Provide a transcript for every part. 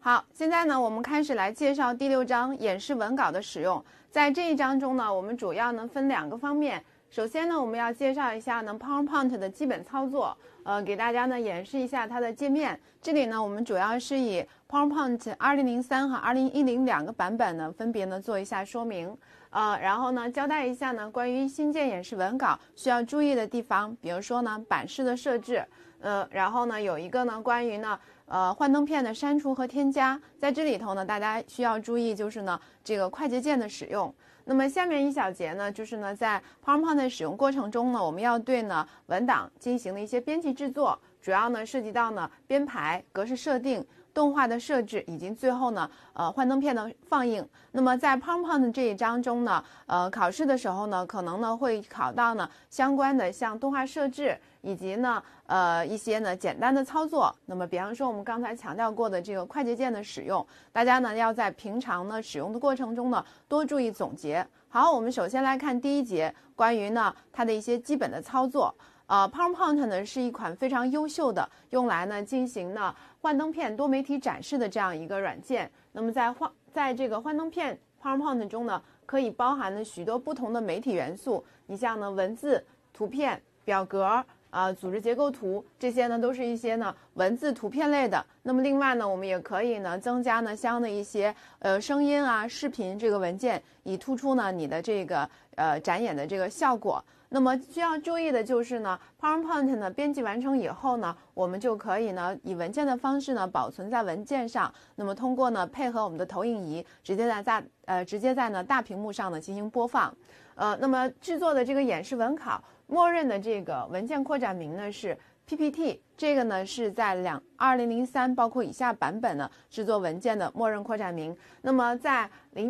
好，现在呢，我们开始来介绍第6章演示文稿的使用。在这一章中呢，我们主要呢分2个方面。首先呢，我们要介绍一下呢 PowerPoint 的基本操作，给大家呢演示一下它的界面。这里呢，我们主要是以 PowerPoint 2003和2010两个版本呢，分别呢做一下说明。然后呢，交代一下呢关于新建演示文稿需要注意的地方，比如说呢版式的设置，然后呢有一个呢关于呢幻灯片的删除和添加，在这里头呢大家需要注意就是呢这个快捷键的使用。那么下面一小节呢，就是呢在 PowerPoint 的使用过程中呢，我们要对呢文档进行的一些编辑制作，主要呢涉及到呢编排、格式设定、动画的设置，以及最后呢幻灯片的放映。那么在 PowerPoint 这一章中呢，考试的时候呢，可能呢会考到呢相关的像动画设置，以及呢一些呢简单的操作。那么比方说我们刚才强调过的这个快捷键的使用，大家呢要在平常呢使用的过程中呢多注意总结。好，我们首先来看第1节，关于呢它的一些基本的操作。PowerPoint 呢是一款非常优秀的用来呢进行呢幻灯片多媒体展示的这样一个软件。那么在这个幻灯片 PowerPoint 中呢，可以包含了许多不同的媒体元素，你像呢文字、图片、表格。组织结构图，这些呢都是一些呢文字图片类的。那么另外呢，我们也可以呢增加呢相应的一些声音啊、视频这个文件，以突出呢你的这个展演的这个效果。那么需要注意的就是呢 PowerPoint 呢编辑完成以后呢，我们就可以呢以文件的方式呢保存在文件上。那么通过呢配合我们的投影仪，直接在呢大屏幕上呢进行播放。那么制作的这个演示文稿。默认的这个文件扩展名呢是 PPT， 这个呢是在2003包括以下版本呢制作文件的默认扩展名。那么在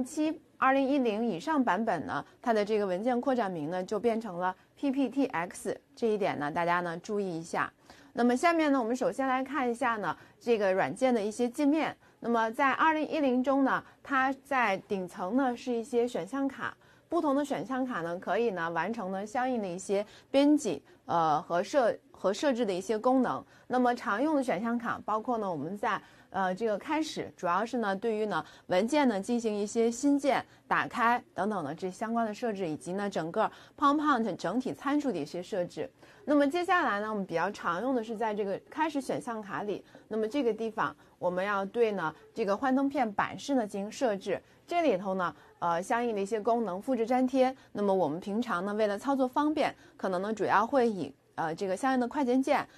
07、2010以上版本呢，它的这个文件扩展名呢就变成了 PPTX， 这一点呢大家呢注意一下。那么下面呢，我们首先来看一下呢这个软件的一些界面。那么在2010中呢，它在顶层呢是一些选项卡。不同的选项卡呢，可以呢完成呢相应的一些编辑和设置的一些功能。那么常用的选项卡包括呢我们在这个开始主要是呢对于呢文件呢进行一些新建、打开等等的这相关的设置，以及呢整个 PowerPoint 整体参数的一些设置。那么接下来呢，我们比较常用的是在这个开始选项卡里，那么这个地方我们要对呢这个幻灯片版式呢进行设置。这里头呢相应的一些功能复制粘贴。那么我们平常呢为了操作方便，可能呢主要会以这个相应的快捷键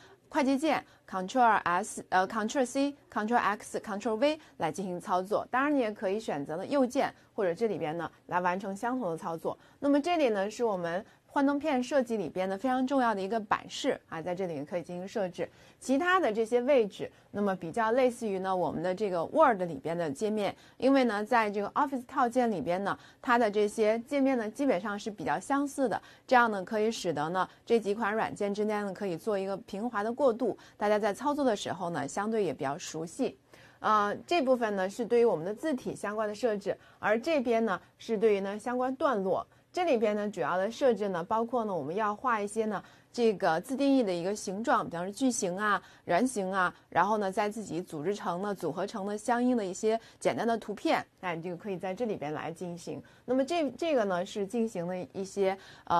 Ctrl+C、Ctrl+V 来进行操作。当然你也可以选择呢右键或者这里边呢来完成相同的操作。那么这里呢是我们幻灯片设计里边的非常重要的一个版式啊，在这里可以进行设置。其他的这些位置，那么比较类似于呢我们的这个 Word 里边的界面，因为呢在这个 Office 套件里边呢，它的这些界面呢基本上是比较相似的，这样呢可以使得呢这几款软件之间呢可以做一个平滑的过渡，大家在操作的时候呢相对也比较熟悉。这部分呢是对于我们的字体相关的设置，而这边呢是对于呢相关段落。这里边呢主要的设置呢包括呢我们要画一些呢这个自定义的一个形状，比方说矩形啊、圆形啊，然后呢再自己组合成呢相应的一些简单的图片，这个可以在这里边来进行。那么这个呢是进行了一些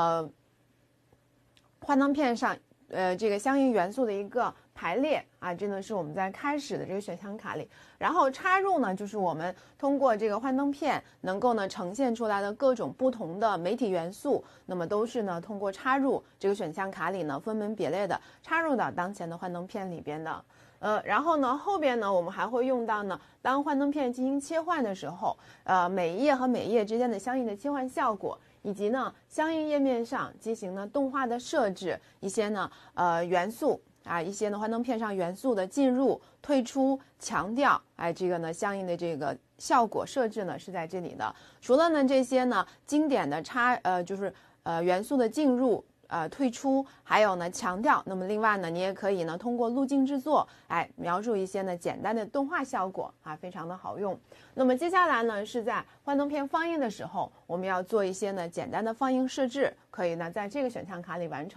幻灯片上这个相应元素的一个排列啊，这呢是我们在开始的这个选项卡里。然后插入呢，就是我们通过这个幻灯片能够呢呈现出来的各种不同的媒体元素，那么都是呢通过插入这个选项卡里呢分门别类的插入到当前的幻灯片里边的。然后呢后边呢我们还会用到呢，当幻灯片进行切换的时候，每一页和每一页之间的相应的切换效果，以及呢相应页面上进行呢动画的设置，一些呢元素一些呢幻灯片上元素的进入、退出、强调，这个呢相应的这个效果设置呢是在这里的。除了呢这些呢经典的就是元素的进入、退出，还有呢强调，那么另外呢你也可以呢通过路径制作描述一些呢简单的动画效果非常的好用。那么接下来呢是在幻灯片放映的时候，我们要做一些呢简单的放映设置，可以呢在这个选项卡里完成。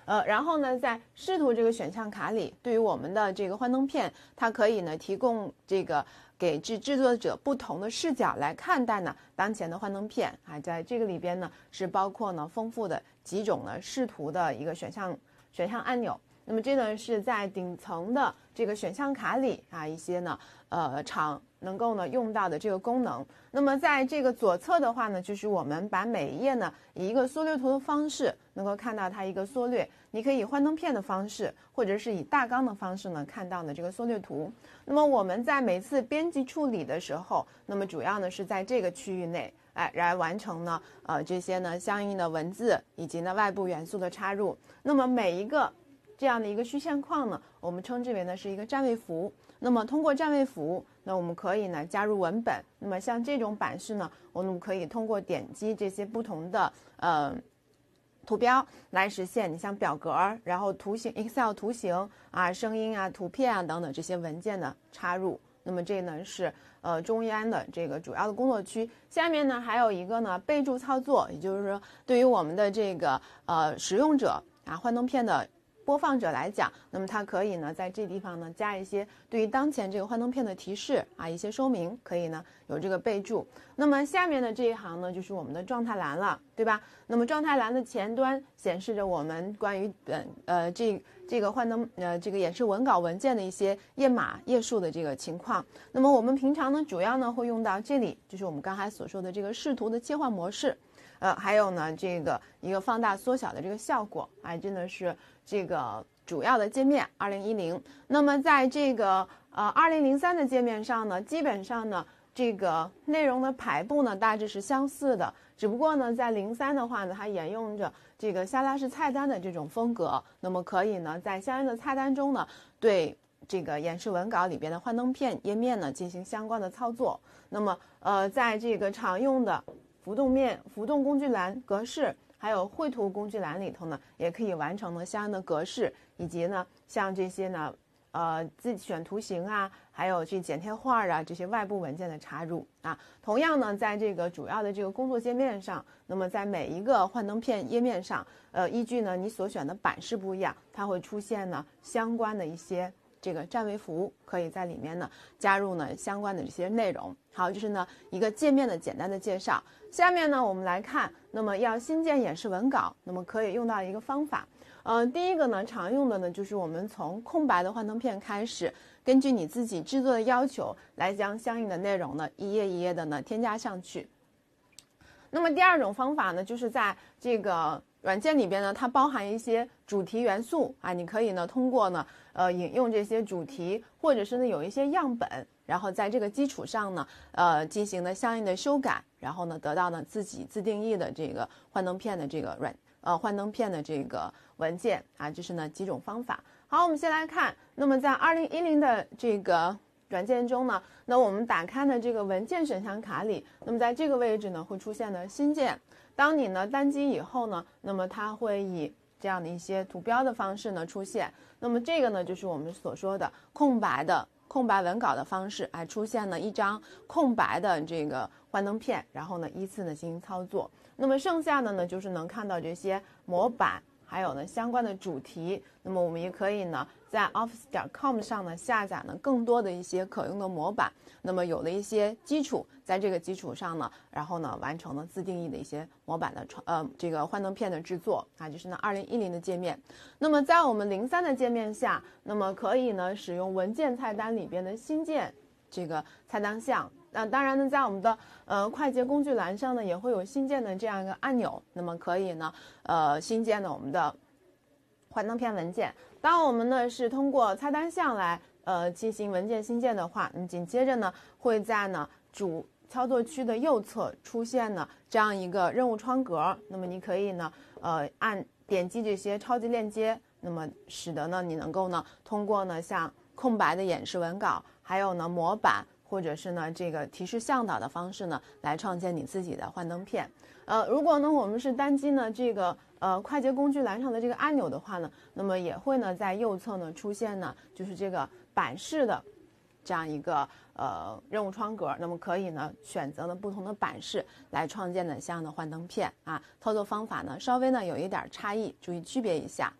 然后呢，在视图这个选项卡里，对于我们的这个幻灯片，它可以呢提供这个给制作者不同的视角来看待呢当前的幻灯片啊，在这个里边呢是包括呢丰富的几种呢视图的一个选项按钮。那么这呢是在顶层的这个选项卡里啊一些呢常能够呢用到的这个功能。那么在这个左侧的话呢，就是我们把每一页呢以一个缩略图的方式能够看到它一个缩略，你可以以幻灯片的方式或者是以大纲的方式呢看到呢这个缩略图。那么我们在每次编辑处理的时候，那么主要呢是在这个区域内来完成呢这些呢相应的文字以及呢外部元素的插入。那么每一个这样的一个虚线框呢，我们称之为呢是一个占位符。那么通过占位符，那我们可以呢加入文本。那么像这种版式呢，我们可以通过点击这些不同的图标来实现。你像表格，然后图形 Excel 图形啊、声音啊、图片啊等等这些文件的插入。那么这呢是中央的这个主要的工作区。下面呢还有一个呢备注操作，也就是说对于我们的这个使用者啊幻灯片的播放者来讲，那么它可以呢在这地方呢加一些对于当前这个幻灯片的提示啊，一些说明，可以呢有这个备注。那么下面的这一行呢就是我们的状态栏了，对吧？那么状态栏的前端显示着我们关于这个幻灯这个演示文稿文件的一些页码页数的这个情况。那么我们平常呢主要呢会用到这里，就是我们刚才所说的这个视图的切换模式。还有呢，这个一个放大缩小的这个效果，真的是这个主要的界面2010。那么在这个2003的界面上呢，基本上呢，这个内容的排布呢大致是相似的，只不过呢，在03的话呢，它沿用着这个下拉式菜单的这种风格，那么可以呢，在相应的菜单中呢，对这个演示文稿里边的幻灯片页面呢进行相关的操作。那么在这个常用的浮动工具栏格式，还有绘图工具栏里头呢，也可以完成呢相应的格式，以及呢像这些呢自选图形啊，还有这剪贴画啊这些外部文件的插入啊。同样呢，在这个主要的这个工作界面上，那么在每一个幻灯片页面上，依据呢你所选的版式不一样，它会出现呢相关的一些这个占位符，可以在里面呢加入呢相关的这些内容。好，这是呢一个界面的简单的介绍。下面呢我们来看，那么要新建演示文稿，那么可以用到一个方法。第一个呢常用的呢就是我们从空白的幻灯片开始，根据你自己制作的要求来将相应的内容呢一页一页的呢添加上去。那么第二种方法呢，就是在这个软件里边呢，它包含一些主题元素啊，你可以呢通过呢引用这些主题，或者是呢有一些样本，然后在这个基础上呢进行呢相应的修改，然后呢得到呢自己自定义的这个幻灯片的这个幻灯片的这个文件啊，这是呢几种方法。好，我们先来看，那么在2010的这个软件中呢，那我们打开的这个文件选项卡里，那么在这个位置呢会出现的新建。当你呢单击以后呢，那么它会以这样的一些图标的方式呢出现。那么这个呢就是我们所说的空白文稿的方式，出现了一张空白的这个幻灯片，然后呢依次呢进行操作。那么剩下的呢就是能看到这些模板，还有呢相关的主题。那么我们也可以呢在 office.com 上呢下载呢更多的一些可用的模板，那么有了一些基础，在这个基础上呢，然后呢完成了自定义的一些模板的这个幻灯片的制作啊，就是呢2010的界面。那么在我们03的界面下，那么可以呢使用文件菜单里边的新建这个菜单项。那当然呢，在我们的快捷工具栏上呢，也会有新建的这样一个按钮，那么可以呢新建的我们的幻灯片文件。当我们呢是通过菜单项来进行文件新建的话，紧接着呢会在呢主操作区的右侧出现呢这样一个任务窗格，那么你可以呢点击这些超级链接，那么使得呢你能够呢通过呢像空白的演示文稿，还有呢模板，或者是呢这个提示向导的方式呢来创建你自己的幻灯片。如果呢我们是单击呢这个快捷工具栏上的这个按钮的话呢，那么也会呢在右侧呢出现呢就是这个版式的这样一个任务窗格，那么可以呢选择呢不同的版式来创建呢相应的幻灯片啊。操作方法呢稍微呢有一点差异，注意区别一下。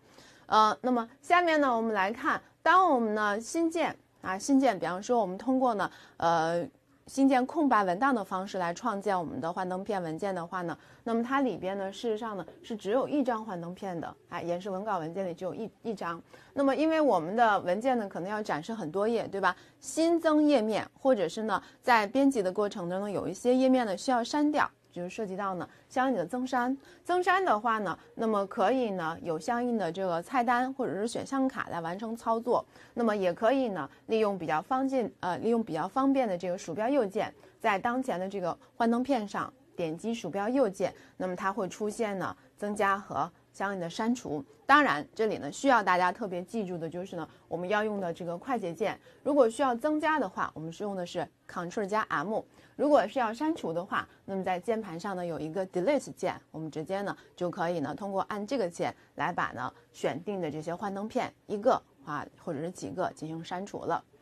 那么下面呢，我们来看，当我们呢新建，比方说我们通过呢新建空白文档的方式来创建我们的幻灯片文件的话呢，那么它里边呢，事实上呢是只有一张幻灯片的，演示文稿文件里只有一张。那么因为我们的文件呢可能要展示很多页，对吧？新增页面，或者是呢在编辑的过程中呢，有一些页面呢需要删掉。就是涉及到呢相应的增删的话呢，那么可以呢有相应的这个菜单或者是选项卡来完成操作。那么也可以呢利用比较方便的这个鼠标右键，在当前的这个幻灯片上点击鼠标右键，那么它会出现呢增加和相应的删除。当然这里呢需要大家特别记住的就是呢，我们要用的这个快捷键，如果需要增加的话，我们是用的是 Ctrl 加 M。如果是要删除的话，那么在键盘上呢有一个 Delete 键，我们直接呢就可以呢通过按这个键来把呢选定的这些幻灯片一个或者是几个进行删除了。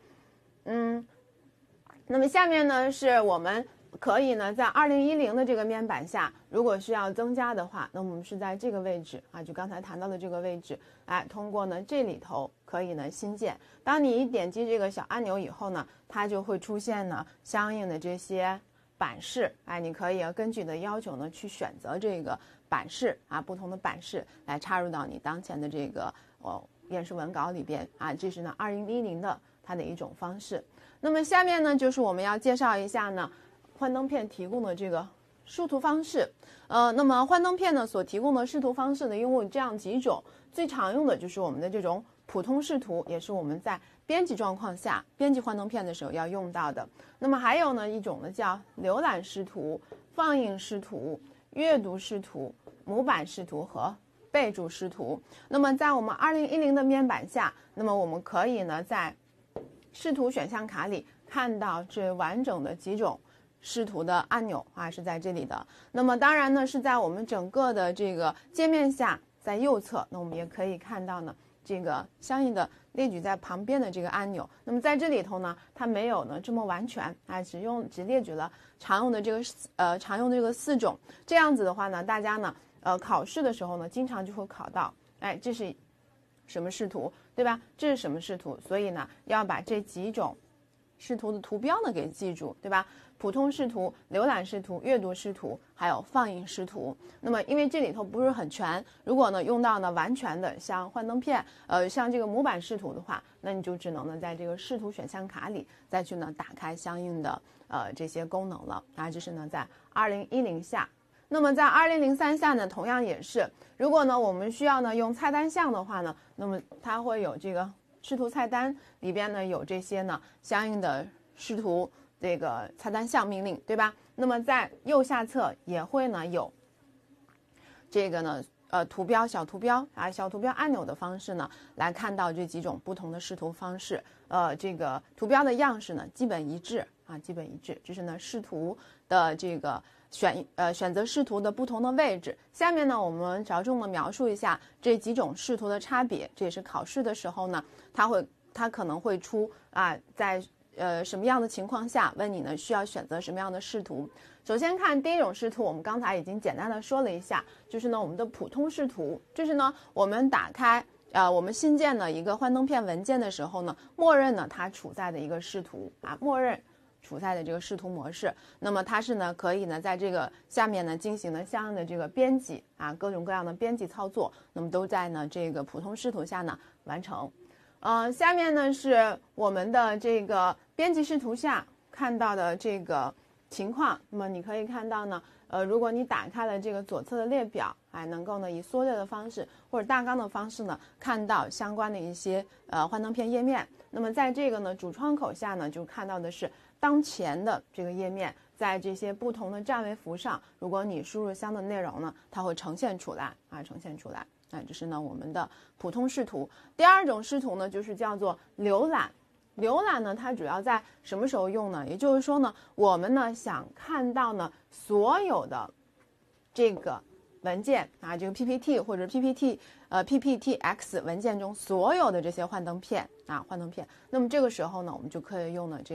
那么下面呢是我们可以呢在2010的这个面板下，如果需要增加的话，那我们是在这个位置就刚才谈到的这个位置，通过呢这里头可以呢新建。当你一点击这个小按钮以后呢，它就会出现呢相应的这些版式，你可以根据你的要求呢去选择这个版式不同的版式来插入到你当前的这个演示文稿里边这是呢2010的它的一种方式。那么下面呢就是我们要介绍一下呢幻灯片提供的这个视图方式。那么幻灯片呢所提供的视图方式呢，拥有这样几种，最常用的就是我们的这种普通视图，也是我们在编辑状况下编辑幻灯片的时候要用到的。那么还有呢一种呢叫浏览视图、放映视图、阅读视图、模板视图和备注视图。那么在我们2010的面板下，那么我们可以呢在视图选项卡里看到这完整的几种视图的按钮是在这里的。那么当然呢是在我们整个的这个界面下，在右侧，那我们也可以看到呢这个相应的列举在旁边的这个按钮。那么在这里头呢，它没有呢这么完全只列举了常用的这个4种。这样子的话呢，大家呢考试的时候呢经常就会考到这是什么视图，对吧？这是什么视图？所以呢要把这几种视图的图标呢给记住，对吧？普通视图、浏览视图、阅读视图，还有放映视图。那么因为这里头不是很全，如果呢用到呢完全的像幻灯片像这个模板视图的话，那你就只能呢在这个视图选项卡里再去呢打开相应的这些功能了这是呢在2010下。那么在2003下呢，同样也是，如果呢我们需要呢用菜单项的话呢，那么它会有这个视图菜单里边呢有这些呢相应的视图这个菜单项命令，对吧？那么在右下侧也会呢有这个呢图标小图标小图标按钮的方式呢来看到这几种不同的视图方式。这个图标的样式呢基本一致基本一致，这是呢视图的这个选择视图的不同的位置。下面呢我们着重的描述一下这几种视图的差别，这也是考试的时候呢它可能会出在什么样的情况下问你呢需要选择什么样的视图。首先看第一种视图，我们刚才已经简单的说了一下，就是呢我们的普通视图，就是呢我们打开我们新建的一个幻灯片文件的时候呢，默认呢它处在的一个视图默认处在的这个视图模式。那么它是呢可以呢在这个下面呢进行呢相应的这个编辑各种各样的编辑操作，那么都在呢这个普通视图下呢完成。下面呢是我们的这个编辑视图下看到的这个情况。那么你可以看到呢如果你打开了这个左侧的列表能够呢以缩略的方式或者大纲的方式呢看到相关的一些幻灯片页面。那么在这个呢主窗口下呢就看到的是当前的这个页面，在这些不同的占位符上，如果你输入相应的内容呢，它会呈现出来这是呢我们的普通视图。第二种视图呢就是叫做浏览。浏览呢它主要在什么时候用呢？也就是说呢我们呢想看到呢所有的这个文件这个 PPT 或者 PPTX 文件中所有的这些幻灯片那么这个时候呢我们就可以用呢这个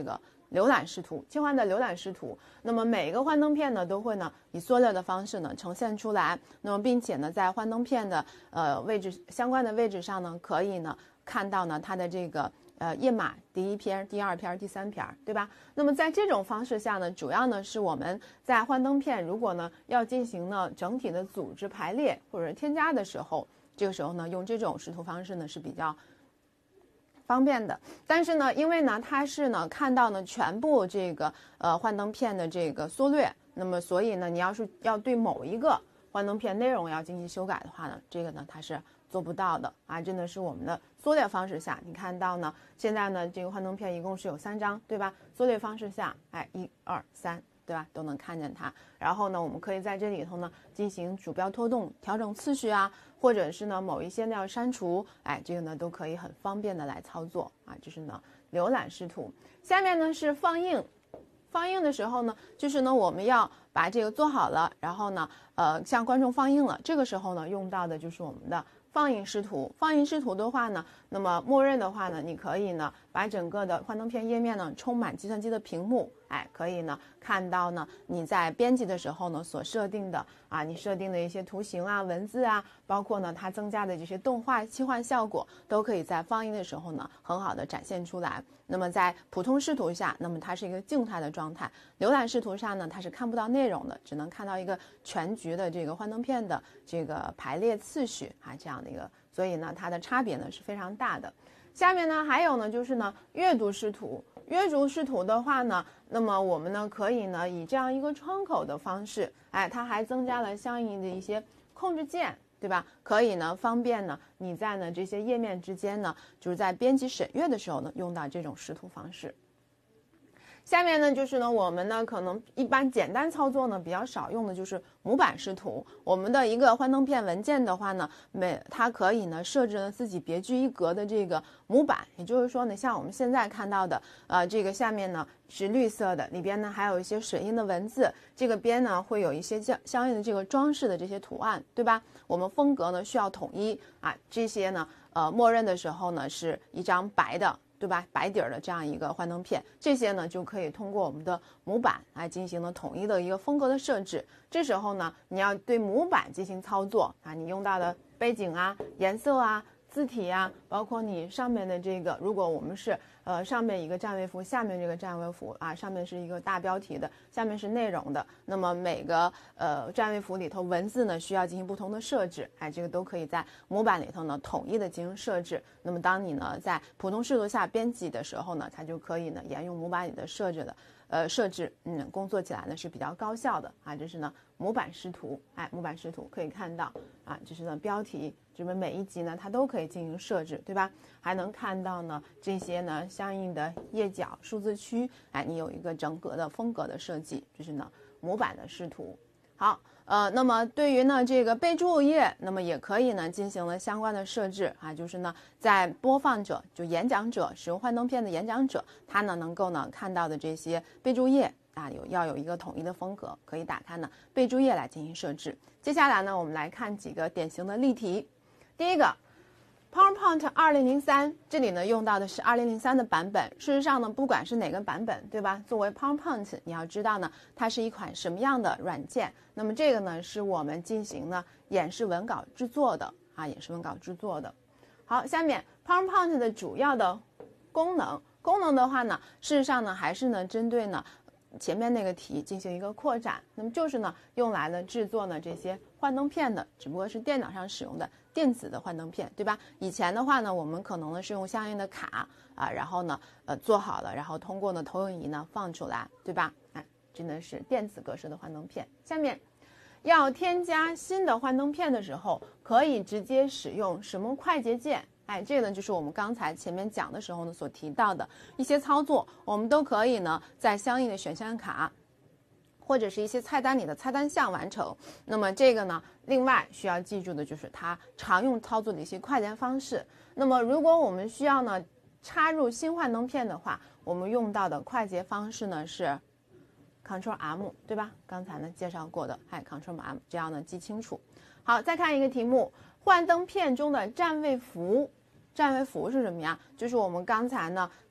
浏览视图，切换的浏览视图。那么每个幻灯片呢都会呢以缩略的方式呢呈现出来。那么并且呢在幻灯片的位置相关的位置上呢，可以呢看到呢它的这个页码第一篇、第二篇、第三篇，对吧？那么在这种方式下呢，主要呢是我们在幻灯片如果呢要进行呢整体的组织排列或者添加的时候，这个时候呢用这种视图方式呢是比较方便的。但是呢，因为呢它是呢看到呢全部这个幻灯片的这个缩略，那么所以呢你要是要对某一个幻灯片内容要进行修改的话呢，这个呢它是做不到的啊。真的是我们的缩略方式下，你看到呢现在呢这个幻灯片一共是有3张，对吧？缩略方式下，哎，1、2、3。对吧？都能看见它。然后呢，我们可以在这里头呢进行鼠标拖动、调整次序啊，或者是呢某一些呢要删除，哎，这个呢都可以很方便的来操作啊。这是呢浏览视图。下面呢是放映。放映的时候呢，就是呢我们要把这个做好了，然后呢向观众放映了。这个时候呢用到的就是我们的放映视图。放映视图的话呢，那么默认的话呢，你可以呢把整个的幻灯片页面呢充满计算机的屏幕，哎，可以呢看到呢你在编辑的时候呢所设定的啊，你设定的一些图形啊、文字啊，包括呢它增加的这些动画切换效果，都可以在放映的时候呢很好的展现出来。那么在普通视图下，那么它是一个静态的状态；浏览视图上呢，它是看不到内容的，只能看到一个全局的这个幻灯片的这个排列次序啊，这样的一个，所以呢，它的差别呢是非常大的。下面呢还有呢就是呢阅读视图。阅读视图的话呢，那么我们呢可以呢以这样一个窗口的方式，哎，它还增加了相应的一些控制键。对吧？可以呢，方便呢你在呢这些页面之间呢，就是在编辑审阅的时候呢，用到这种视图方式。下面呢就是呢我们呢可能一般简单操作呢比较少用的就是模板视图。我们的一个幻灯片文件的话呢，它可以呢设置呢自己别具一格的这个模板，也就是说呢，像我们现在看到的这个下面呢是绿色的，里边呢还有一些水印的文字，这个边呢会有一些相应的这个装饰的这些图案，对吧？我们风格呢需要统一啊，这些呢默认的时候呢是一张白的，对吧？白底儿的这样一个幻灯片，这些呢就可以通过我们的模板来进行了统一的一个风格的设置。这时候呢，你要对模板进行操作啊，你用到的背景啊、颜色啊、字体啊，包括你上面的这个，如果我们是上面一个站位符，下面这个站位符啊，上面是一个大标题的，下面是内容的，那么每个站位符里头文字呢需要进行不同的设置，哎，这个都可以在模板里头呢统一的进行设置。那么当你呢在普通视图下编辑的时候呢，它就可以呢沿用模板里的设置，工作起来呢是比较高效的啊。这是呢模板视图，哎，模板视图可以看到啊，这是呢标题，这边每一集呢它都可以进行设置，对吧？还能看到呢这些呢相应的页角、数字区，哎，你有一个整个的风格的设计，这是呢模板的视图。好，那么对于呢这个备注页，那么也可以呢进行了相关的设置啊，就是呢在播放者就演讲者使用幻灯片的演讲者，他呢能够呢看到的这些备注页啊要有一个统一的风格，可以打开呢备注页来进行设置。接下来呢我们来看几个典型的例题。第一个PowerPoint 2003，这里呢用到的是2003的版本。事实上呢，不管是哪个版本，对吧？作为 PowerPoint， 你要知道呢，它是一款什么样的软件。那么这个呢，是我们进行呢演示文稿制作的啊，演示文稿制作的。好，下面 PowerPoint 的主要的功能的话呢，事实上呢还是呢针对呢前面那个题进行一个扩展，那么就是呢用来了制作呢这些幻灯片的，只不过是电脑上使用的电子的幻灯片，对吧？以前的话呢，我们可能呢是用相应的卡啊，然后呢做好了，然后通过呢投影仪呢放出来，对吧？哎，真的是电子格式的幻灯片。下面要添加新的幻灯片的时候，可以直接使用什么快捷键？哎，这个呢就是我们刚才前面讲的时候呢所提到的一些操作，我们都可以呢在相应的选项卡或者是一些菜单里的菜单项完成。那么这个呢，另外需要记住的就是它常用操作的一些快捷方式。那么如果我们需要呢插入新幻灯片的话，我们用到的快捷方式呢是 Ctrl M， 对吧？刚才呢介绍过的，哎 ，Ctrl M， 这样呢记清楚。好，再看一个题目，幻灯片中的站位符。站位符是什么呀？就是我们刚才呢在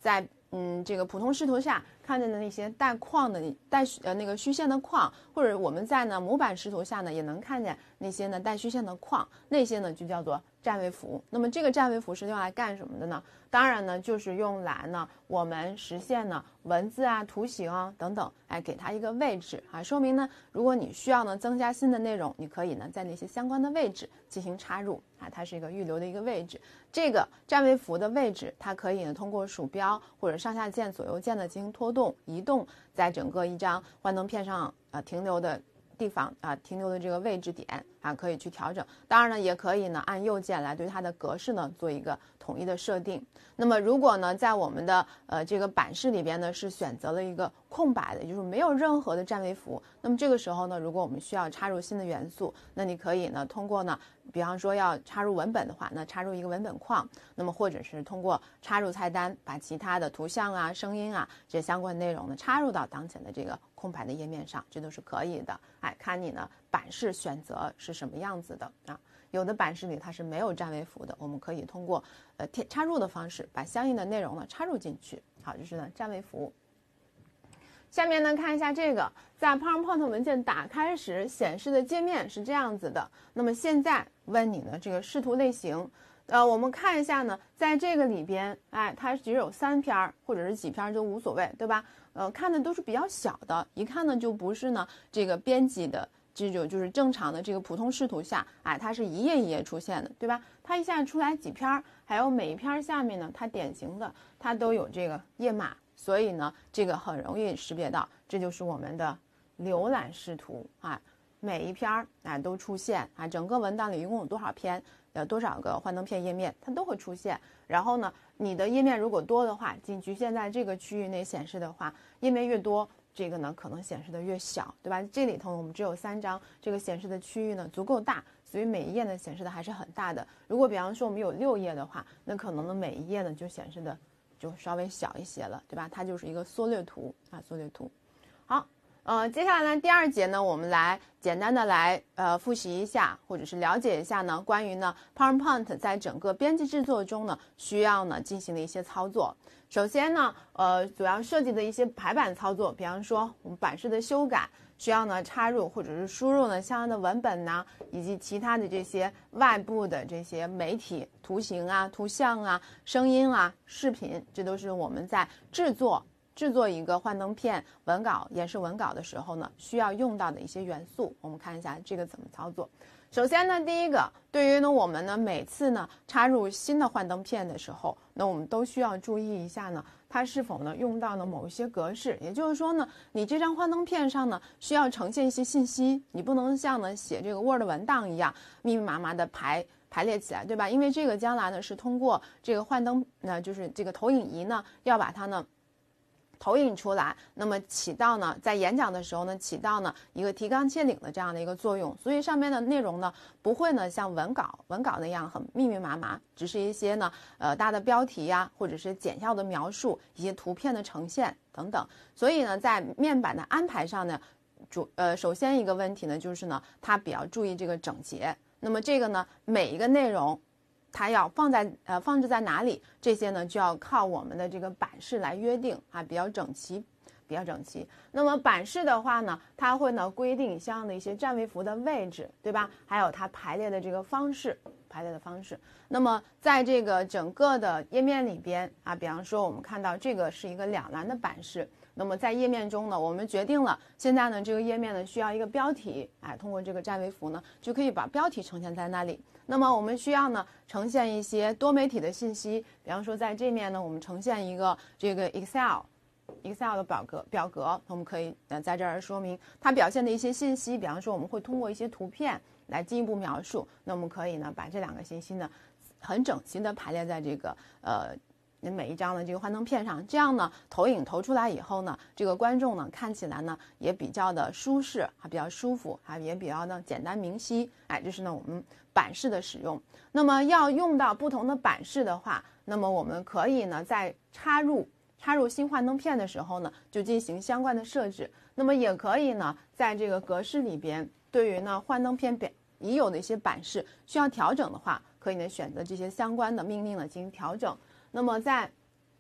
这个普通视图下看见的那些带框的那个虚线的框，或者我们在呢模板视图下呢也能看见那些呢带虚线的框，那些呢就叫做占位符。那么这个占位符是用来干什么的呢？当然呢就是用来呢我们实现呢文字啊、图形啊等等，给它一个位置啊，说明呢如果你需要呢增加新的内容，你可以呢在那些相关的位置进行插入啊，它是一个预留的一个位置。这个占位符的位置，它可以呢通过鼠标或者上下键、左右键的进行拖动、移动，在整个一张幻灯片上停留的地方停留的这个位置点可以去调整。当然呢，也可以呢按右键来对它的格式呢做一个统一的设定。那么如果呢在我们的这个版式里边呢是选择了一个空白的，也就是没有任何的占位符，那么这个时候呢，如果我们需要插入新的元素，那你可以呢通过呢，比方说要插入文本的话，那插入一个文本框，那么或者是通过插入菜单，把其他的图像啊、声音啊这相关内容呢插入到当前的这个空白的页面上，这都是可以的。看你呢版式选择是什么样子的啊。有的版式里它是没有占位符的，我们可以通过插入的方式把相应的内容呢插入进去。好，这是呢占位符。下面呢看一下这个，在 PowerPoint 文件打开时显示的界面是这样子的。那么现在问你呢这个视图类型，我们看一下呢，在这个里边，它只有3篇或者是几篇都无所谓，对吧？看的都是比较小的，一看呢就不是呢这个编辑的这种就是正常的这个普通视图下，它是一页一页出现的，对吧？它一下出来几篇，还有每一篇下面呢，它典型的它都有这个页码，所以呢，这个很容易识别到，这就是我们的浏览视图每一篇都出现整个文档里一共有多少篇，多少个幻灯片页面，它都会出现。然后呢，你的页面如果多的话，仅局限在这个区域内显示的话，页面越多，这个呢可能显示的越小，对吧？这里头我们只有3张，这个显示的区域呢足够大，所以每一页呢显示的还是很大的。如果比方说我们有6页的话，那可能呢每一页呢就显示的就稍微小一些了，对吧？它就是一个缩略图缩略图。好，接下来呢第2节呢，我们来简单的来复习一下，或者是了解一下呢关于呢 PowerPoint 在整个编辑制作中呢需要呢进行的一些操作。首先呢，主要涉及的一些排版操作，比方说我们版式的修改，需要呢插入或者是输入呢相应的文本呐，以及其他的这些外部的这些媒体、图形啊、图像啊、声音啊、视频，这都是我们在制作一个幻灯片文稿、演示文稿的时候呢，需要用到的一些元素。我们看一下这个怎么操作。首先呢，第一个，对于呢我们呢每次呢插入新的幻灯片的时候，那我们都需要注意一下呢，它是否呢用到了某一些格式。也就是说呢，你这张幻灯片上呢需要呈现一些信息，你不能像呢写这个 Word 文档一样密密麻麻的排列起来，对吧？因为这个将来呢是通过这个幻灯，就是这个投影仪呢要把它呢投影出来，那么起到呢在演讲的时候呢起到呢一个提纲挈领的这样的一个作用，所以上面的内容呢不会呢像文稿那样很密密麻麻，只是一些呢大的标题呀，或者是简要的描述，一些图片的呈现等等。所以呢在面板的安排上呢首先一个问题呢就是呢它比较注意这个整洁，那么这个呢每一个内容它要放置在哪里，这些呢就要靠我们的这个版式来约定比较整齐。那么版式的话呢，它会呢规定相应的一些占位符的位置，对吧？还有它排列的这个方式。那么在这个整个的页面里边比方说我们看到这个是一个2栏的版式。那么在页面中呢，我们决定了现在呢这个页面呢需要一个标题，通过这个占位符呢就可以把标题呈现在那里。那么我们需要呢呈现一些多媒体的信息，比方说在这面呢我们呈现一个这个 Excel 的表格，我们可以在这儿说明它表现的一些信息，比方说我们会通过一些图片来进一步描述，那我们可以呢把这2个信息呢很整齐的排列在这个每一张的这个幻灯片上，这样呢投影投出来以后呢，这个观众呢看起来呢也比较的舒适，还比较舒服，也比较的简单明晰。这是呢我们版式的使用。那么要用到不同的版式的话，那么我们可以呢在插入新幻灯片的时候呢就进行相关的设置。那么也可以呢在这个格式里边，对于呢幻灯片已有的一些版式需要调整的话，可以呢选择这些相关的命令呢进行调整。那么在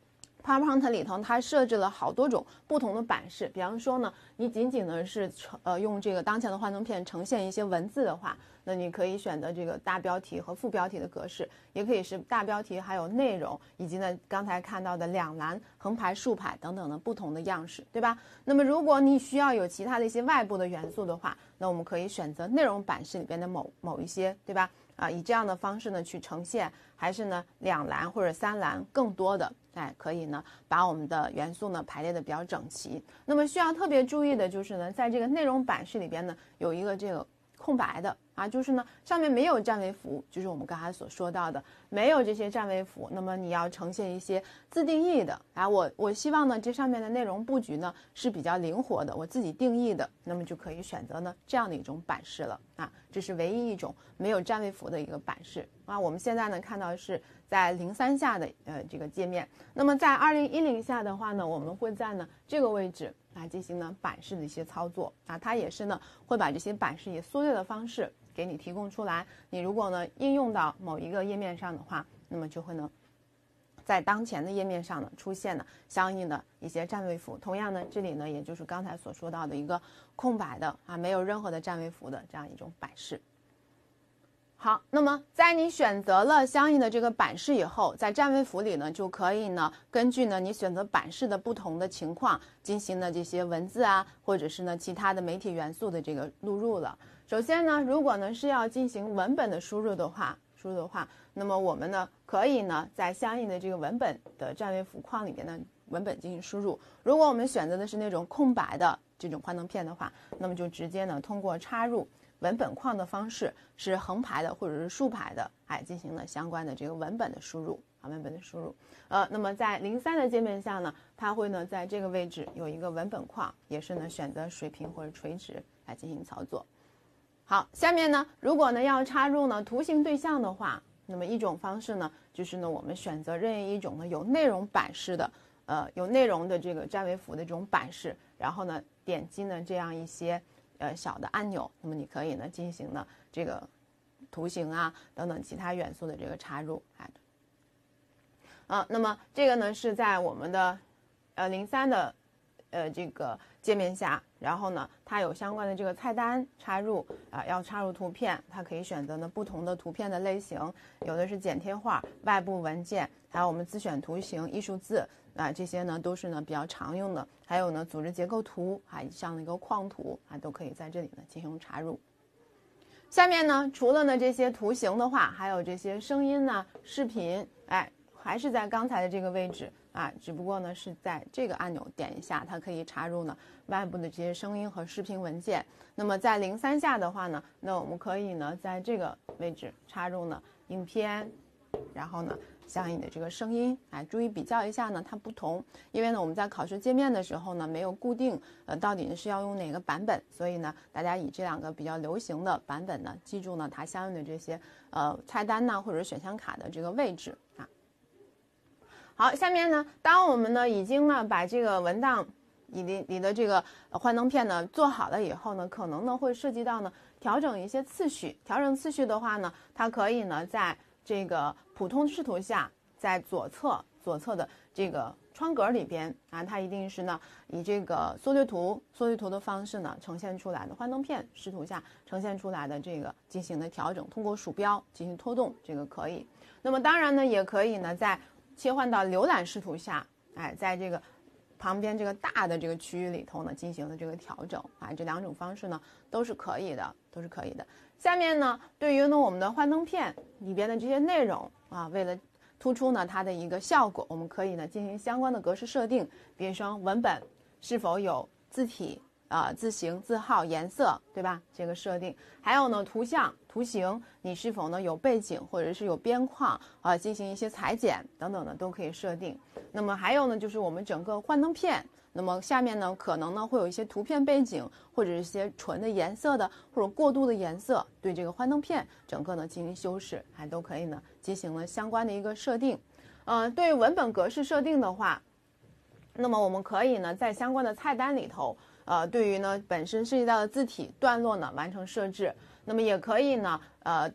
PowerPoint 里头它设置了好多种不同的版式，比方说呢，你仅仅呢是用这个当前的幻灯片呈现一些文字的话，那你可以选择这个大标题和副标题的格式，也可以是大标题还有内容，以及呢刚才看到的两栏、横排、竖排等等的不同的样式，对吧？那么如果你需要有其他的一些外部的元素的话，那我们可以选择内容版式里边的某一些，对吧？以这样的方式呢去呈现，还是呢两栏或者三栏更多的，可以呢把我们的元素呢排列的比较整齐。那么需要特别注意的就是呢，在这个内容版式里边呢有一个这个空白的就是呢上面没有占位符，就是我们刚才所说到的没有这些占位符，那么你要呈现一些自定义的我希望呢这上面的内容布局呢是比较灵活的，我自己定义的，那么就可以选择呢这样的一种版式了这是唯一一种没有占位符的一个版式我们现在呢看到是在03下的这个界面，那么在2010下的话呢，我们会在呢这个位置进行呢版式的一些操作它也是呢会把这些版式以缩略的方式给你提供出来，你如果呢应用到某一个页面上的话，那么就会呢在当前的页面上呢出现呢相应的一些占位符，同样呢这里呢也就是刚才所说到的一个空白的没有任何的占位符的这样一种版式。好，那么在你选择了相应的这个版式以后，在占位符里呢就可以呢根据呢你选择版式的不同的情况进行呢这些文字或者是呢其他的媒体元素的这个录入了。首先呢，如果呢是要进行文本的输入的话，那么我们呢可以呢在相应的这个文本的占位符框里面呢文本进行输入。如果我们选择的是那种空白的这种幻灯片的话，那么就直接呢通过插入文本框的方式，是横排的或者是竖排的进行了相关的这个文本的输入那么在03的界面下呢，它会呢在这个位置有一个文本框，也是呢选择水平或者垂直来进行操作。好，下面呢如果呢要插入呢图形对象的话，那么一种方式呢就是呢我们选择任意一种呢有内容版式的有内容的这个占位符的这种版式，然后呢点击呢这样一些小的按钮，那么你可以呢进行呢这个图形等等其他元素的这个插入那么这个呢是在我们的03的这个界面下，然后呢它有相关的这个菜单插入要插入图片，它可以选择呢不同的图片的类型，有的是剪贴画、外部文件，还有我们自选图形、艺术字这些呢都是呢比较常用的，还有呢组织结构图像那个框图都可以在这里呢进行插入。下面呢除了呢这些图形的话，还有这些声音视频还是在刚才的这个位置只不过呢是在这个按钮点一下，它可以插入呢外部的这些声音和视频文件。那么在03下的话呢，那我们可以呢在这个位置插入呢影片，然后呢相应的这个声音注意比较一下呢它不同，因为呢我们在考试界面的时候呢没有固定到底是要用哪个版本，所以呢大家以这两个比较流行的版本呢记住呢它相应的这些菜单或者选项卡的这个位置好，下面呢当我们呢已经呢把这个文档你的这个幻灯片呢做好了以后呢，可能呢会涉及到呢调整一些次序。调整次序的话呢，它可以呢在这个普通视图下，在左侧的这个窗格里边它一定是呢以这个缩略图的方式呢呈现出来的幻灯片视图下呈现出来的这个进行的调整，通过鼠标进行拖动，这个可以。那么当然呢也可以呢在切换到浏览视图下在这个旁边这个大的这个区域里头呢进行的这个调整这两种方式呢都是可以的。下面呢对于呢我们的幻灯片里边的这些内容为了突出呢它的一个效果，我们可以呢进行相关的格式设定，比如说文本是否有字体字形、字号、颜色，对吧？这个设定，还有呢图像、图形，你是否呢有背景或者是有边框进行一些裁剪等等的都可以设定。那么还有呢就是我们整个幻灯片，那么下面呢可能呢会有一些图片背景或者一些纯的颜色的或者过渡的颜色，对这个幻灯片整个呢进行修饰，还都可以呢进行了相关的一个设定。对于文本格式设定的话，那么我们可以呢在相关的菜单里头对于呢本身涉及到的字体段落呢完成设置，那么也可以呢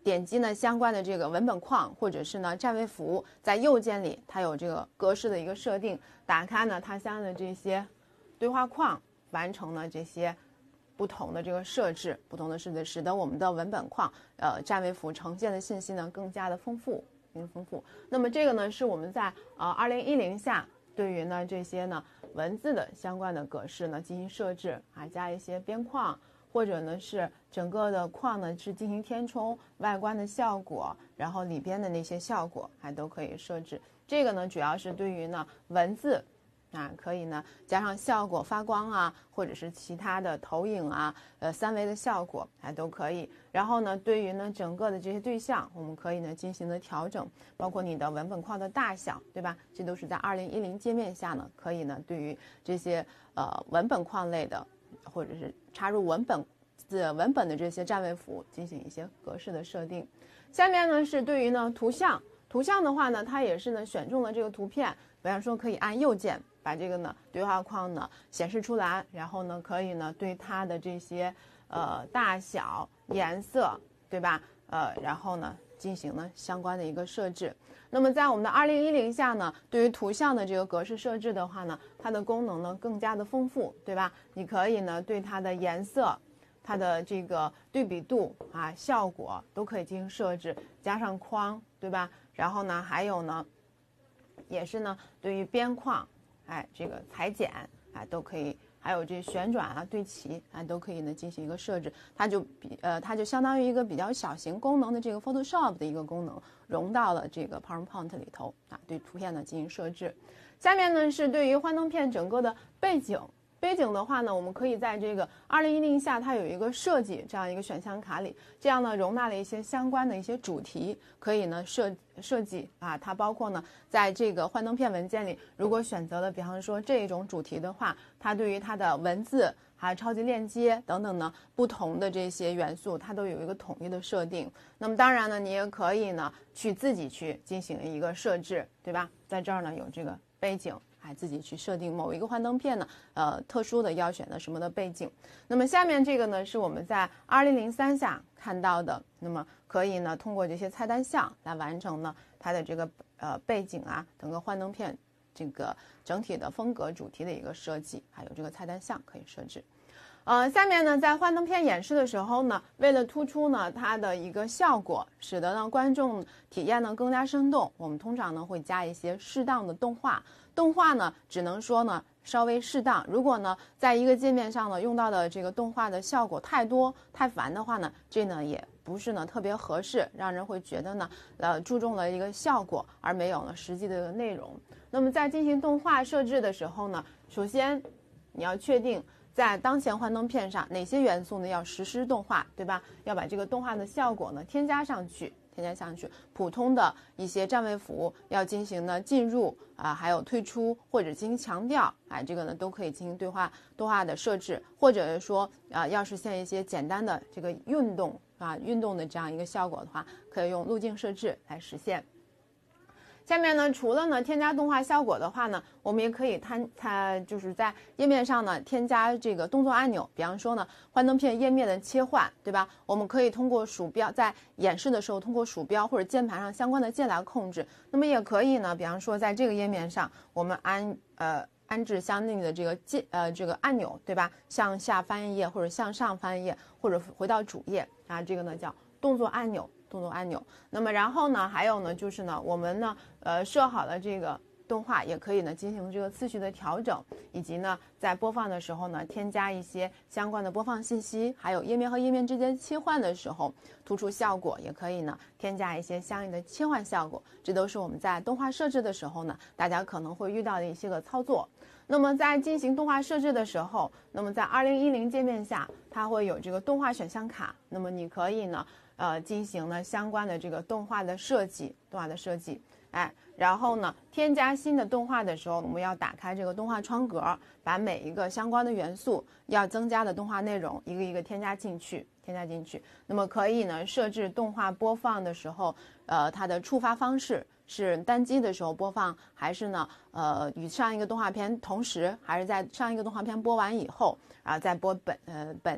点击呢相关的这个文本框或者是呢站位符，在右键里它有这个格式的一个设定，打开呢它相应的这些对话框，完成了这些不同的这个设置，使得我们的文本框站位符呈现的信息呢更加的丰富。那么这个呢是我们在2010下对于呢这些呢文字的相关的格式呢进行设置啊，加一些边框，或者呢是整个的框呢是进行填充外观的效果，然后里边的那些效果还都可以设置。这个呢主要是对于呢文字啊，可以呢加上效果发光啊，或者是其他的投影啊，3维的效果还都可以。然后呢对于呢整个的这些对象，我们可以呢进行的调整，包括你的文本框的大小，对吧？这都是在2010界面下呢可以呢对于这些文本框类的，或者是插入文本的这些站位符进行一些格式的设定。下面呢是对于呢图像的话呢，它也是呢选中了这个图片，比方说可以按右键把这个呢对话框呢显示出来，然后呢可以呢对它的这些大小、颜色，对吧？然后呢进行呢相关的一个设置。那么在我们的2010下呢，对于图像的这个格式设置的话呢，它的功能呢更加的丰富，对吧？你可以呢对它的颜色、它的这个对比度啊、效果都可以进行设置，加上框，对吧？然后呢还有呢也是呢对于边框，这个裁剪都可以，还有这旋转啊、对齐都可以呢进行一个设置。它就相当于一个比较小型功能的这个 Photoshop 的一个功能，融到了这个 PowerPoint 里头啊，对图片呢进行设置。下面呢是对于幻灯片整个的背景的话呢，我们可以在这个2010下它有一个设计这样一个选项卡里，这样呢容纳了一些相关的一些主题，可以呢设计啊，它包括呢在这个幻灯片文件里，如果选择了比方说这一种主题的话，它对于它的文字还有超级链接等等呢不同的这些元素，它都有一个统一的设定。那么当然呢，你也可以呢自己去进行一个设置，对吧？在这儿呢有这个背景，自己去设定某一个幻灯片呢特殊的要选的什么的背景。那么下面这个呢是我们在2003下看到的，那么可以呢通过这些菜单项来完成呢它的这个背景啊，整个幻灯片这个整体的风格主题的一个设计，还有这个菜单项可以设置。下面呢，在幻灯片演示的时候呢，为了突出呢它的一个效果，使得呢观众体验呢更加生动，我们通常呢会加一些适当的动画。动画呢，只能说呢稍微适当。如果呢在一个界面上呢用到的这个动画的效果太多太烦的话呢，这呢也不是呢特别合适，让人会觉得呢注重了一个效果而没有呢实际的内容。那么在进行动画设置的时候呢，首先你要确定在当前幻灯片上哪些元素呢要实施动画，对吧？要把这个动画的效果呢添加上去。普通的一些站位符要进行呢进入还有退出或者进行强调，这个呢都可以进行动画的设置，或者说要实现一些简单的这个运动的这样一个效果的话，可以用路径设置来实现。下面呢，除了呢添加动画效果的话呢，我们也可以就是在页面上呢添加这个动作按钮，比方说呢幻灯片页面的切换，对吧？我们可以通过鼠标在演示的时候通过鼠标或者键盘上相关的键来控制。那么也可以呢，比方说在这个页面上，我们安置相应的这个这个按钮，对吧？向下翻页或者向上翻页，或者回到主页这个呢叫动作按钮。那么然后呢还有呢就是呢我们呢设好了这个动画，也可以呢进行这个次序的调整，以及呢在播放的时候呢添加一些相关的播放信息，还有页面和页面之间切换的时候突出效果，也可以呢添加一些相应的切换效果。这都是我们在动画设置的时候呢大家可能会遇到的一些个操作。那么在进行动画设置的时候，那么在2010界面下它会有这个动画选项卡，那么你可以呢进行了相关的这个动画的设计，然后呢添加新的动画的时候，我们要打开这个动画窗格，把每一个相关的元素要增加的动画内容一个一个添加进去。那么可以呢设置动画播放的时候它的触发方式是单击的时候播放，还是呢与上一个动画片同时，还是在上一个动画片播完以后再播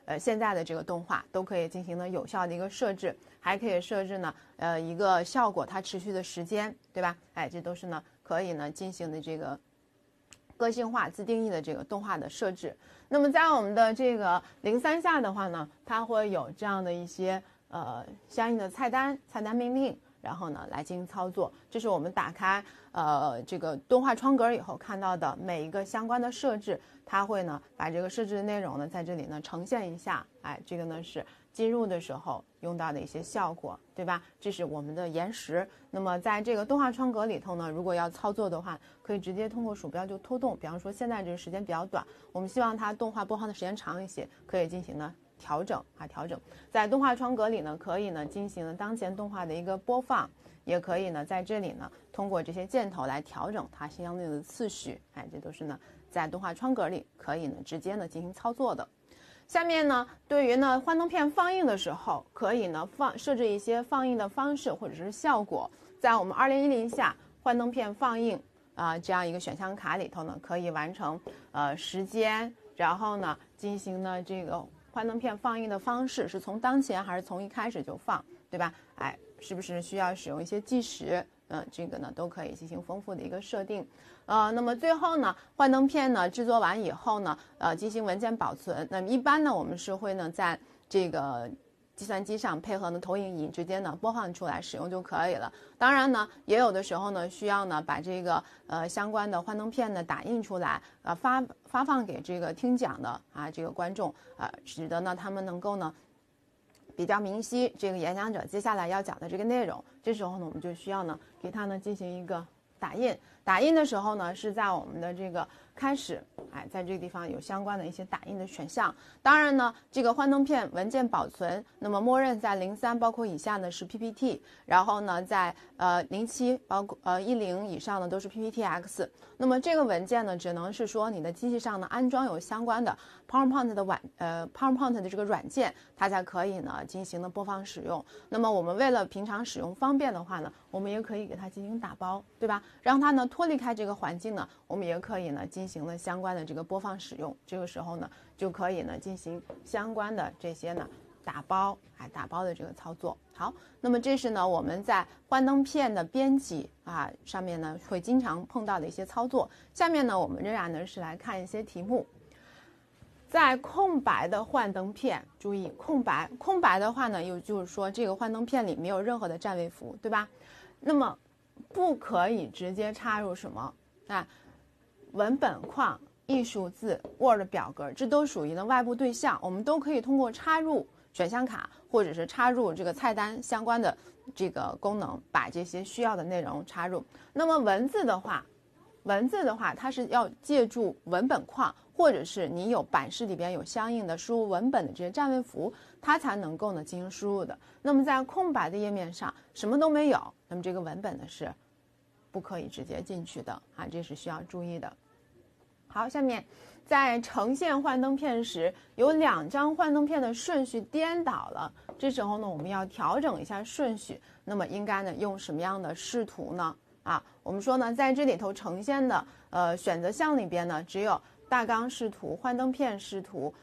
现在的这个动画都可以进行呢有效的一个设置，还可以设置呢一个效果它持续的时间，对吧？哎，这都是呢可以呢进行的这个个性化自定义的这个动画的设置。那么在我们的这个03下的话呢，它会有这样的一些相应的菜单命令，然后呢来进行操作。这是我们打开这个动画窗格以后看到的每一个相关的设置，它会呢把这个设置的内容呢在这里呢呈现一下。哎，这个呢是进入的时候用到的一些效果，对吧？这是我们的延时。那么在这个动画窗格里头呢，如果要操作的话，可以直接通过鼠标就拖动。比方说现在这个时间比较短，我们希望它动画播放的时间长一些，可以进行呢调整。在动画窗格里呢，可以呢进行呢当前动画的一个播放，也可以呢在这里呢通过这些箭头来调整它相应的次序。哎，这都是呢在动画窗格里可以呢直接呢进行操作的。下面呢，对于呢幻灯片放映的时候，可以呢设置一些放映的方式或者是效果。在我们2010下幻灯片放映这样一个选项卡里头呢，可以完成时间，然后呢进行呢这个幻灯片放映的方式是从当前还是从一开始就放，对吧？哎，是不是需要使用一些计时？这个呢都可以进行丰富的一个设定。那么最后呢，幻灯片呢制作完以后呢，进行文件保存。那么一般呢，我们是会呢在这个计算机上配合呢投影仪直接呢播放出来使用就可以了。当然呢，也有的时候呢需要呢把这个相关的幻灯片呢打印出来，发放给这个听讲的这个观众，使得呢他们能够呢比较明晰这个演讲者接下来要讲的这个内容。这时候呢，我们就需要呢给它呢进行一个打印。打印的时候呢，是在我们的这个开始，在这个地方有相关的一些打印的选项。当然呢，这个幻灯片文件保存，那么默认在03包括以下呢是 PPT， 然后呢在07包括10以上呢都是 PPTX。那么这个文件呢，只能是说你的机器上呢安装有相关的 PowerPoint 的PowerPoint 的这个软件，它才可以呢进行的播放使用。那么我们为了平常使用方便的话呢，我们也可以给它进行打包，对吧？让它呢脱离开这个环境呢，我们也可以呢进行了相关的这个播放使用。这个时候呢，就可以呢进行相关的这些呢打包的这个操作。好，那么这是呢我们在幻灯片的编辑上面呢会经常碰到的一些操作。下面呢我们仍然呢是来看一些题目。在空白的幻灯片，注意空白的话呢，又就是说这个幻灯片里没有任何的占位符，对吧？那么不可以直接插入什么文本框、艺术字、Word 表格，这都属于呢外部对象，我们都可以通过插入选项卡或者是插入这个菜单相关的这个功能，把这些需要的内容插入。那么文字的话，它是要借助文本框，或者是你有版式里边有相应的输入文本的这些占位符，它才能够呢进行输入的。那么在空白的页面上什么都没有，那么这个文本呢是不可以直接进去的这是需要注意的。好，下面在呈现幻灯片时，有2张幻灯片的顺序颠倒了，这时候呢我们要调整一下顺序，那么应该呢用什么样的视图呢？我们说呢，在这里头呈现的选择项里边呢，只有大纲视图、幻灯片视图、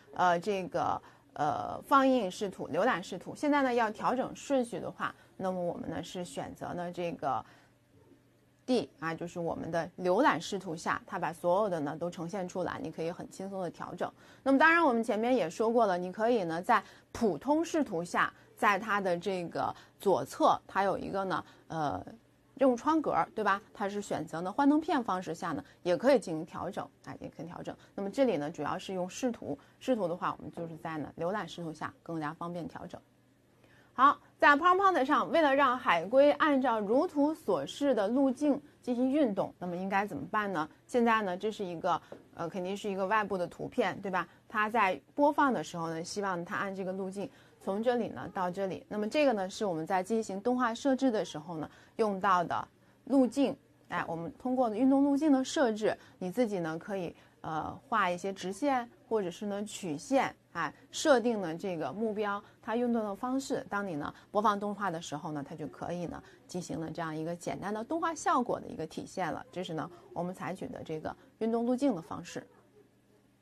放映视图、浏览视图。现在呢要调整顺序的话，那么我们呢是选择呢这个 D 就是我们的浏览视图下，它把所有的呢都呈现出来，你可以很轻松的调整。那么当然我们前面也说过了，你可以呢在普通视图下，在它的这个左侧，它有一个呢任务窗格，对吧？它是选择呢幻灯片方式下呢，也可以进行调整，也可以调整。那么这里呢，主要是用视图的话，我们就是在呢浏览视图下更加方便调整。好，在 PowerPoint 上，为了让海龟按照如图所示的路径进行运动，那么应该怎么办呢？现在呢，这是一个肯定是一个外部的图片，对吧？它在播放的时候呢，希望它按这个路径从这里呢到这里。那么这个呢是我们在进行动画设置的时候呢用到的路径。我们通过运动路径的设置，你自己呢可以画一些直线或者是呢曲线，设定呢这个目标它运动的方式。当你呢播放动画的时候呢，它就可以呢进行了这样一个简单的动画效果的一个体现了。这是呢我们采取的这个运动路径的方式。好。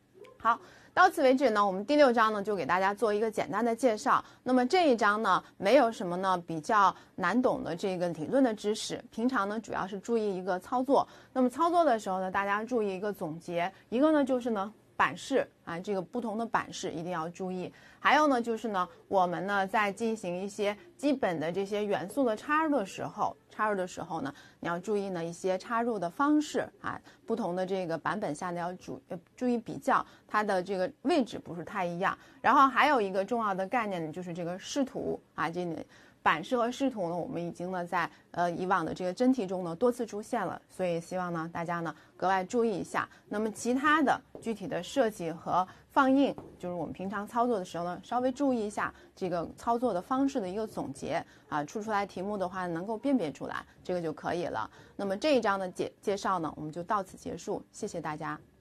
好，到此为止呢，我们第6章呢就给大家做一个简单的介绍。那么这一章呢，没有什么呢比较难懂的这个理论的知识，平常呢主要是注意一个操作。那么操作的时候呢，大家注意一个总结，一个呢就是呢版式啊，这个不同的版式一定要注意。还有呢就是呢，我们呢在进行一些基本的这些元素的插入的时候呢，你要注意呢一些插入的方式啊，不同的这个版本下呢要注意比较它的这个位置不是太一样。然后还有一个重要的概念呢，就是这个视图啊，这里版式和视图呢，我们已经呢在以往的这个真题中呢多次出现了，所以希望呢大家呢格外注意一下。那么其他的具体的设计和放映，就是我们平常操作的时候呢，稍微注意一下这个操作的方式的一个总结啊，出来题目的话能够辨别出来，这个就可以了。那么这一章的介绍呢，我们就到此结束，谢谢大家。